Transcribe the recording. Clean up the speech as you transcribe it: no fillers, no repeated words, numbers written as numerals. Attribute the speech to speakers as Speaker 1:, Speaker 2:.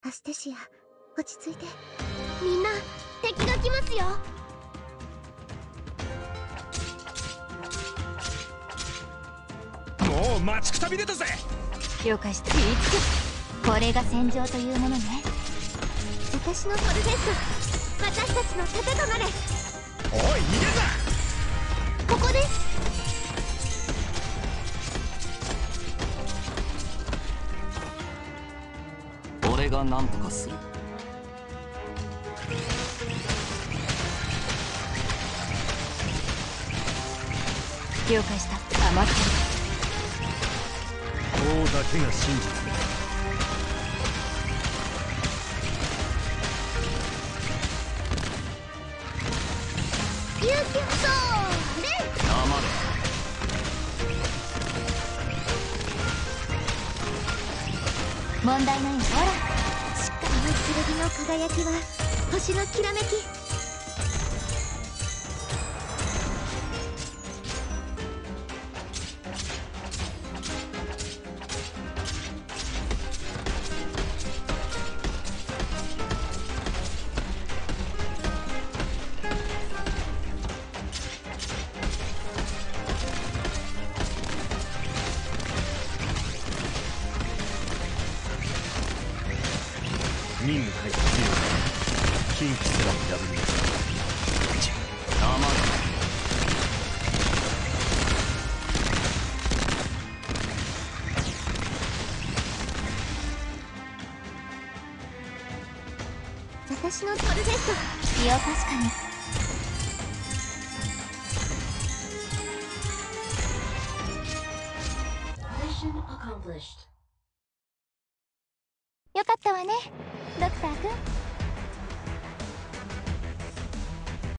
Speaker 1: アステシア、落ち着いて。みんな、敵が来ますよ。
Speaker 2: もう待ちくたびれたぜ。
Speaker 3: 了解した。これが戦場というものね。
Speaker 1: 私のソルフェット、私たちの盾となれ。
Speaker 2: おい、逃げんな。
Speaker 1: ここです。
Speaker 4: 俺が何とかする。
Speaker 3: 了解した。余って
Speaker 2: 王だけが真実だ。
Speaker 1: ピューピューそーれ。
Speaker 4: 黙れ。
Speaker 3: 問題ないよ。ほら、
Speaker 1: しっかりの剣の輝きは星のきらめき。
Speaker 2: 任務開始強い。近畿すらも破ります。
Speaker 4: 黙れ。
Speaker 1: 私のソルフェット。
Speaker 3: いや、確かに。よかったわね、ドクター君。